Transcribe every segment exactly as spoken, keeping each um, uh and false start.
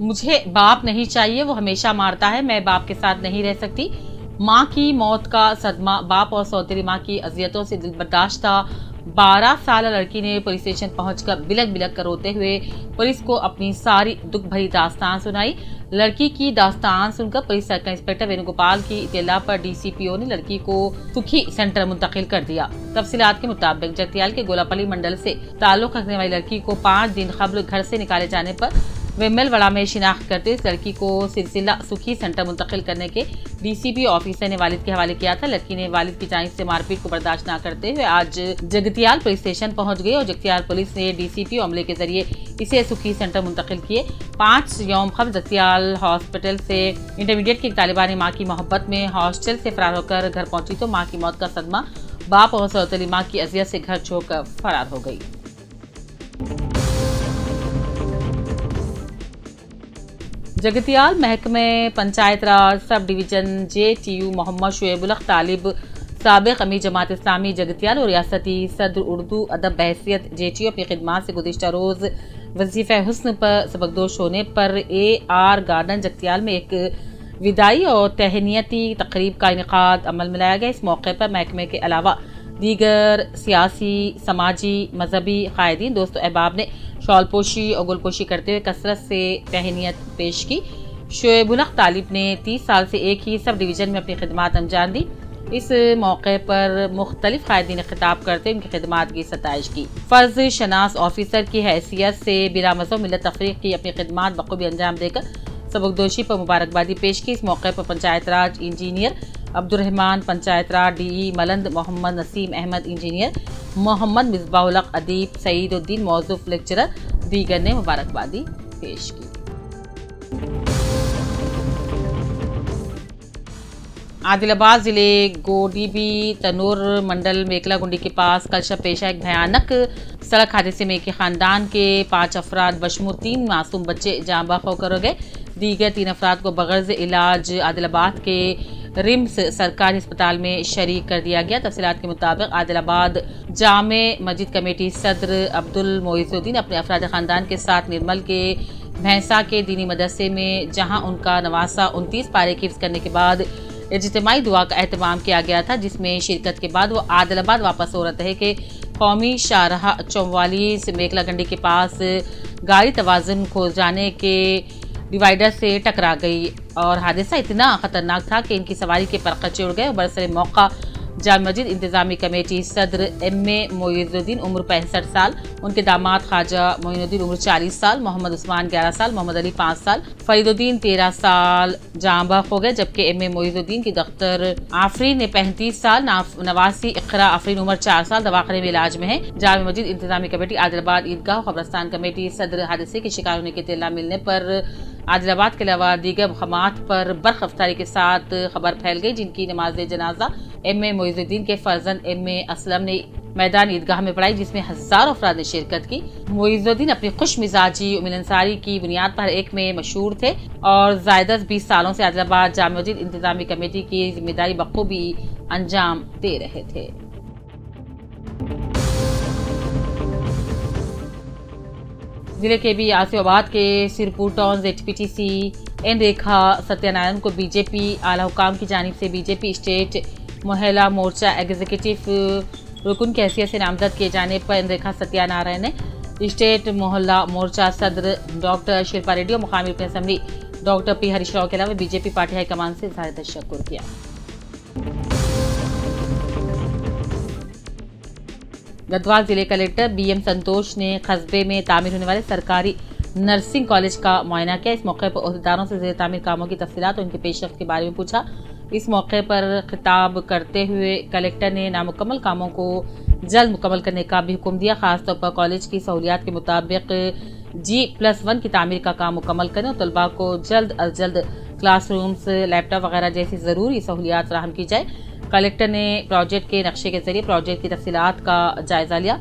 मुझे बाप नहीं चाहिए, वो हमेशा मारता है, मैं बाप के साथ नहीं रह सकती। माँ की मौत का सदमा, बाप और सौतेली माँ की अजियतों से दिल बर्दाश्त था। बारह साल लड़की ने पुलिस स्टेशन पहुंचकर बिलक बिलक कर रोते हुए पुलिस को अपनी सारी दुख भरी दास्तान सुनाई। लड़की की दास्तान सुनकर पुलिस सर्कल इंस्पेक्टर वेणुगोपाल की इत्तला पर डीसीपीओ ने लड़की को सुखी सेंटर मुंतकिल कर दिया। तफसीलात के मुताबिक जगतियाल के गोलापल्ली मंडल से ताल्लुक रखने वाली लड़की को पाँच दिन कबल घर से निकाले जाने पर वेम्बलवाड़ा में शिनाख्त करते इस लड़की को सिलसिला सुखी सेंटर मुंतकिल करने के डीसीपी ऑफिसर ने वालिद के हवाले किया था। लड़की ने वालिद की जानिब से मारपीट को बर्दाश्त न करते हुए आज जगतियाल पुलिस स्टेशन पहुंच गई और जगतियाल पुलिस ने डीसीपी अमले के जरिए इसे सुखी सेंटर मुंतकिल किए। पाँच यौम कबल जगतियाल हॉस्पिटल से इंटरमीडिएट की तालिबा ने माँ की मोहब्बत में हॉस्टल से फरार होकर घर पहुंची तो माँ की मौत का सदमा, बाप और सौतेली माँ की अजियत से घर छोड़कर फरार हो गई। जगतियाल महकमे panchayat raj sub division J T U Mohammad Shoaib ul Haq Talib साबिक अमीर जमात इस्लामी जगतियाल और रियासती सदर उर्दू अदब बहसियत जे टी यू अपनी खिदमात से गुज़िश्ता रोज़ वजीफ़ा हुस्न पर सबकदोश होने पर ए आर गार्डन जगतियाल में एक विदाई और तहनीती तकरीब का इनेकाद अमल में लाया गया। इस मौके पर महकमे के अलावा दीगर सियासी, समाजी, मजहबी कायदीन दोस्तों अहबाब ने शॉल पोशी और गुलपोशी करते हुए कसरत से तहनीत पेश की। शुएब उल हक तालिब ने तीस साल से एक ही सब डिवीजन में अपनी खिदमात अंजाम दी। इस मौके पर मुख्तलिफ कायदीन ने खिताब करते उनकी खिदमात की सताइश की। फर्ज शनास ऑफिसर की हैसियत से बिला मज़हब मिलत तफरीक की अपनी खिदमात बखूबी अंजाम देकर सबकदोशी पर मुबारकबादी पेश की। इस मौके पर पंचायत राज इंजीनियर अब्दुर्रहमान, पंचायत राज डी मलंद मोहम्मद नसीम अहमद, इंजीनियर मोहम्मद मिसबाहुल हक अदीब, सईदुद्दीन मौजूफ लेक्चरर दीगर ने मुबारकबादी पेश की। आदिलाबाद जिले गोडीबी तनूर मंडल मेकला गुंडी के पास कल शब पेशा एक भयानक सड़क हादसे में एक खानदान के पांच अफराद बशमूल तीन मासूम बच्चे जाँ बहक होकर हो गए। दीगर तीन अफराद को बगैर इलाज आदिलाबाद के रिम्स सरकारी अस्पताल में शरीक कर दिया गया। तफसीलात के मुताबिक आदिलाबाद जामे मस्जिद कमेटी सदर अब्दुल मोइजुद्दीन अपने अफराद खानदान के साथ निर्मल के भैंसा के दीनी मदरसे में जहां उनका नवासा उनतीस पारे हिफ्ज करने के बाद इज्तिमाई दुआ का एहतमाम किया गया था, जिसमें शिरकत के बाद वो आदिलाबाद वापस हो रहे थे कि कौमी शाहराह चौवालीस मेकला गंडी के पास गाड़ी तवाज़ुन खो जाने के डिवाइडर से टकरा गई और हादसा इतना खतरनाक था कि इनकी सवारी के परखचे उड़ गए। बरसरे मौका जाम मस्जिद इंतजामी कमेटी सदर एम ए मोइजुद्दीन उम्र पैंसठ साल, उनके दामाद ख्वाजा मोइनुद्दीन उम्र चालीस साल, मोहम्मद उस्मान ग्यारह साल, मोहम्मद अली पाँच साल, फरीदुद्दीन तेरह साल जाँ बहक हो गए, जबकि एम ए मोइजुद्दीन की दख्तर आफरीन ने पैंतीस साल, नवासी इकरा आफरीन उम्र चार साल दवाखाने में इलाज में है। जाम मस्जिद इंतजामी कमेटी आदिलाबाद ईदगाह कब्रस्तान कमेटी सदर हादसे के शिकार होने की इत्तला मिलने पर आदिलाबाद के अलावा दीगर मकामात पर बर्फ अफ्तारी के साथ खबर फैल गई, जिनकी नमाज जनाजा एम ए मोइजुद्दीन के फर्जन एम ए असलम ने मैदान ईदगाह में पढ़ाई, जिसमें हजारों अफराद ने शिरकत की। मोइजुद्दीन अपनी खुश मिजाजी मिलनसारी की बुनियाद पर एक में मशहूर थे और ज़ायदस बीस सालों से आदिलाबाद जाम मस्जिद इंतजामी कमेटी की जिम्मेदारी बखूबी अंजाम दे रहे थे। जिले के भी आसिफाबाद के Sirpur town ZPTC N Rekha Satyanarayana को बीजेपी आला हुकाम की जानिब से बीजेपी स्टेट महिला मोर्चा एग्जीक्यूटिव रुकन की हैसियत से नामजद किए जाने पर एन रेखा सत्यानारायण ने स्टेट मोहल्ला मोर्चा सदर डॉक्टर शिल्पा रेड्डी और मुकामी रुकन assembly doctor P Harish Rao के अलावा बीजेपी पार्टी हाईकमान से इज़हार तशक्कुर किया। गढ़वाल जिले कलेक्टर बी एम संतोष ने कस्बे में तामीर होने वाले सरकारी नर्सिंग कॉलेज का मुआयना किया। इस मौके पर अहदेदारों से ज़ेर तामीर कामों की तफसीलात और उनके पेशरफ्त के बारे में पूछा। इस मौके पर खिताब करते हुए कलेक्टर ने नामुकम्मल कामों को जल्द मुकम्मल करने का भी हुक्म दिया। खासतौर पर कॉलेज की सहूलियात के मुताबिक जी प्लस वन की तामीर का काम मुकम्मल करें और तलबा को जल्द अज जल्द क्लासरूम्स, लैपटॉप वगैरह जैसी ज़रूरी सहूलियात फराहम की जाए। कलेक्टर ने प्रोजेक्ट के नक्शे के जरिए प्रोजेक्ट की तफसीलात का जायजा लिया।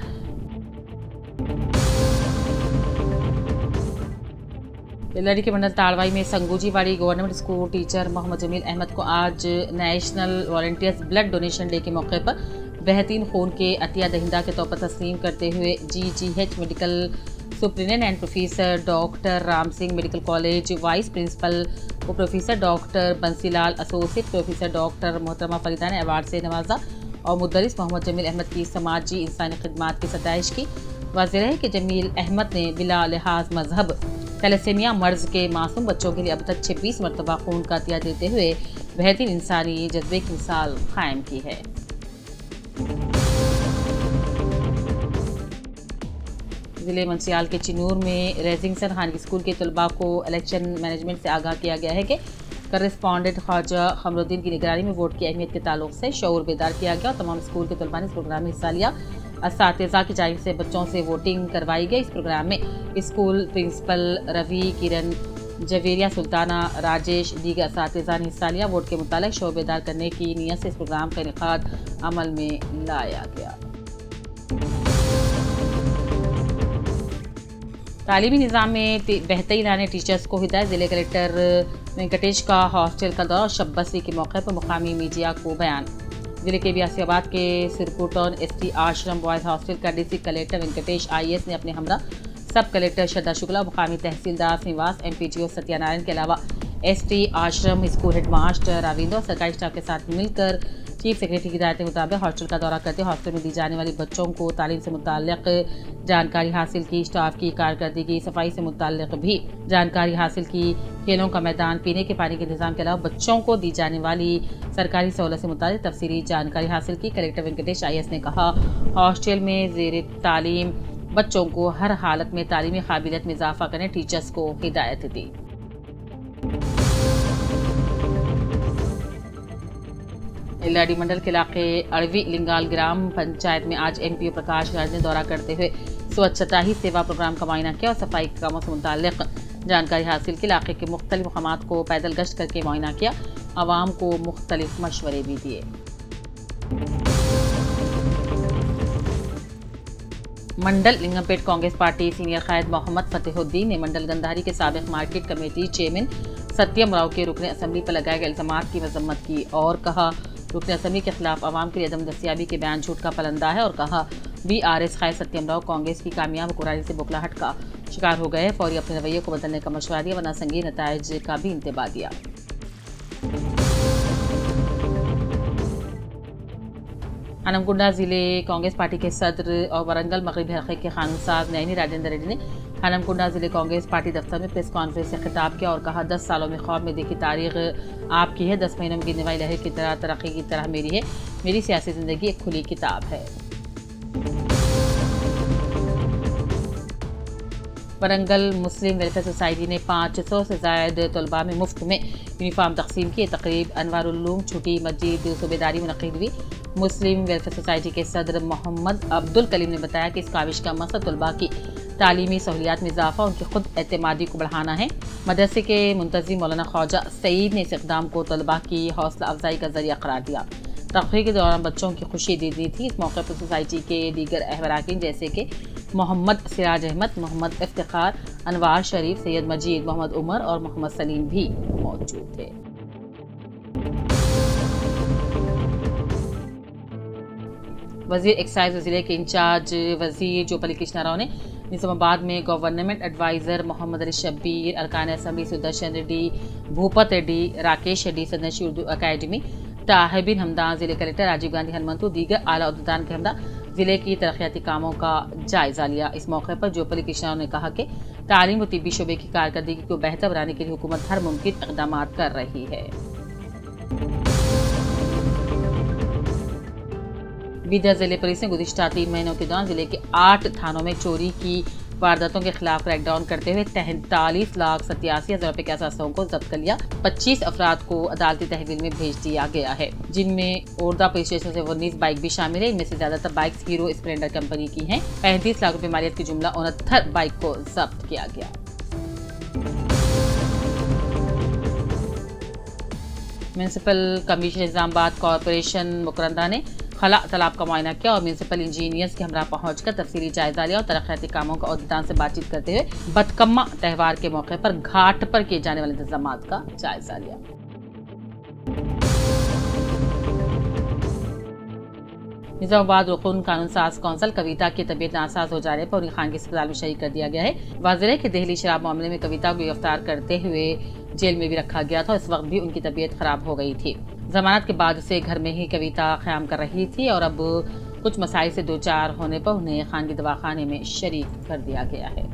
लड़ी के मंडल ताड़वाई में Sangujiwadi government school teacher Mohammad Jameel Ahmed को आज national volunteers blood donation day के मौके पर बेहतरीन खून के अतिया दहिंदा के तौर पर तस्लीम करते हुए G G H medical superintendent and professor doctor Ram Singh, medical college vice principal को professor doctor Bansilal, associate professor doctor मोहतरमा फरीदा ने अवार्ड से नवाजा और मुदरिस मोहम्मद जमील अहमद की समाजी इंसानी खिदमात की सताइश की। वाज़ेह है कि जमील अहमद ने बिला लिहाज मजहब थैलेसीमिया मर्ज के मासूम बच्चों के लिए अब तक छब्बीस मरतबा खून का अतिया देते हुए बेहतरीन इंसानी जज्बे की मिसाल कायम की है। जिले मंचियाल के चिनूर में रेजिंगसन खानगी स्कूल के तलबा को इलेक्शन मैनेजमेंट से आगाह किया गया है कि करस्पॉन्डेंट ख्वाजा खमरुद्दीन की निगरानी में वोट की अहमियत के ताल्लुक से शऊर बेदार किया गया और तमाम स्कूल के तलबा ने इस प्रोग्राम में हिस्सा लिया। असातिज़ा की जानिब से बच्चों से वोटिंग करवाई गई। इस प्रोग्राम में स्कूल प्रिंसिपल रवि, किरण, जवेरिया, सुल्ताना, राजेश, दीगर असातिज़ा ने हिस्सा लिया। वोट के मुतालिक शऊर बेदार करने की नीयत से इस प्रोग्राम का इनेकाद अमल में लाया गया। तालीमी निज़ाम में बेहतरी लाने टीचर्स को हिदायत। जिले कलेक्टर वेंकटेश का हॉस्टल का दौरा, शब्बसी के मौके पर मुकामी मीडिया को बयान। जिले के बियासियाबाद के Sirpur S T ashram boys hostel का district collector Venkatesh I A S ने अपने हमरा सब कलेक्टर श्रद्धा शुक्ला, मुकामी तहसीलदार Niwas, M P T O Satyanarayana के अलावा S T ashram school headmaster राविंदो और सरकारी स्टाफ के साथ मिलकर चीफ सेक्रेटरी की हिदायत के मुताबिक हॉस्टल का दौरा करते हॉस्टल में दी जाने वाली बच्चों को तालीम से मुताल्लिक जानकारी हासिल की, स्टाफ की कारकर्दगी, सफाई से मुताल्लिक भी जानकारी हासिल की, खेलों का मैदान, पीने के पानी के इंतजाम के अलावा बच्चों को दी जाने वाली सरकारी सहूलत से मुताल्लिक तफसीली जानकारी हासिल की। Collector Venkatesh I A S ने कहा, हॉस्टल में ज़ेर तालीम बच्चों को हर हालत में तालीमी काबिलियत में इजाफा करने टीचर्स को हिदायत दी। एलआरडी मंडल के इलाके अड़वी लिंगाल ग्राम पंचायत में आज M P O Prakash Raj ने दौरा करते हुए स्वच्छता ही सेवा प्रोग्राम का मुआयना किया और सफाई के कामों से मुताल्लिक जानकारी हासिल की। इलाके के मुख्तलिफ मकामात को पैदल गश्त करके मुआयना किया, आवाम को मुख्तलिफ मशवरे भी दिए। मंडल लिंगमपेट कांग्रेस पार्टी सीनियर कायद मोहम्मद फतेहुद्दीन ने मंडल गंधारी के साबिक market committee chairman Satyam Rao के रुकन असम्बली पर लगाए गए इल्जामात की मजम्मत की और कहा, रुकन असम्बली के खिलाफ आवाम के लिए अदम दस्तियाबी के बयान झूठ का पलंदा है और कहा, बी आर एस कायद सत्यम राव कांग्रेस की कामयाब हुक्मरानी से बुखलाहट का शिकार हो गए, फौरी अपने रवैये को बदलने का मशवरा दिया वरना संगीन नताइज का भी इंतबाह दिया। हनमकुंडा जिले कांग्रेस पार्टी के सदर और वरंगल मगरबी हल्के के कानूनसाज नैनी राजेंद्र रेड्डी ने हनमकुंडा जिले कांग्रेस पार्टी दफ्तर में प्रेस कॉन्फ्रेंस से खिताब किया और कहा, दस सालों में ख्वाब में देखी तारीख आपकी है, दस महीनों में गिरने वाली लहर की तरह तरक्की की तरह मेरी है, मेरी सियासी जिंदगी एक खुली किताब है। वरंगल मुस्लिम वेलफेयर सोसाइटी ने पाँच सौ से ज्यादा तलबा में मुफ्त में यूनिफॉर्म तकसीम किए। तकरीब अनवारुल्लूम छुटी मस्जिद सूबेदारी मुनक़िद हुई। मुस्लिम वेलफेयर सोसाइटी के सदर मोहम्मद अब्दुल कलीम ने बताया कि इस काविश का मकसद तलबा की तालीमी सहूलियात में इजाफा, उनकी खुद एतमादी को बढ़ाना है। मदरसे के मुंतज़िम मौलाना ख्वाजा सईद ने इस इक़दाम को तलबा की हौसला अफजाई का जरिया करार दिया। तकरीर के दौरान बच्चों की खुशी दी दी थी। इस मौके पर सोसाइटी के दीगर अहवराकीन जैसे कि मोहम्मद सिराज अहमद, मोहम्मद इफ्तिखार, अनवार शरीफ, सैयद मजीद, मोहम्मद उमर और मोहम्मद सलीम भी मौजूद थे। वजीर एक्साइज जिले के इंचार्ज वजीर जोपली कृष्णा राव ने निजामाबाद में गवर्नमेंट एडवाइजर मोहम्मद अली शब्बीर, अरकान असम्बली सुदर्शन रेड्डी, भूपत रेड्डी, राकेश रेड्डी, सदनशी उर्दू अकेडमी, ताहिबिन हमदान, जिले कलेक्टर राजीव गांधी हनुमंतु, दीगर आला उद्दान के हमरा जिले की तरक्याती कामों का जायजा लिया। इस मौके पर जोपली कृष्णा ने कहा कि तालीम व तिब्बी शोबे की कारकर्दगी को बेहतर बनाने के लिए हुकूमत हर मुमकिन इक़दाम कर रही है। बीदर जिले पुलिस ने गुज़िश्ता तीन महीनों के दौरान जिले के आठ थानों में चोरी की वारदातों के खिलाफ क्रैकडाउन करते हुए तैंतालीस लाख सत्यासी हजार रुपए के असासों को जब्त कर लिया। पच्चीस अफराद को अदालती तहवील में भेज दिया गया है, जिनमें ओरदा पुलिस स्टेशन से उन्नीस बाइक भी शामिल है। इनमें से ज्यादातर बाइक हीरो स्प्लेंडर कंपनी की हैं। पैंतीस लाख रुपए मालियत की जुमला उनहत्तर बाइक को जब्त किया गया। म्यूनिसिपल कमीशन निजामाबाद कॉरपोरेशन मुकरंदा ने खला तालाब का मुआयना किया और म्यूनिसिपल इंजीनियर्स के हमरा पहुंचकर तफसीली जायजा लिया और तरक्याती कामों का अहदेदार से बातचीत करते हुए बतकम्मा त्यौहार के मौके पर घाट पर किए जाने वाले इंतजाम का जायजा लिया। निजामाबाद रुकन कानून साज कौंसल कविता की तबीयत नासाज हो जाने पर उन्हें खानगी अस्पताल में शहीद कर दिया गया है। वाज़ेह है कि दिल्ली शराब मामले में कविता को गिरफ्तार करते हुए जेल में भी रखा गया था। इस वक्त भी उनकी तबीयत खराब हो गई थी। जमानत के बाद से घर में ही कविता क़याम कर रही थी और अब कुछ मसाइल से दो चार होने पर उन्हें खानगी दवाखाने में शरीक कर दिया गया है।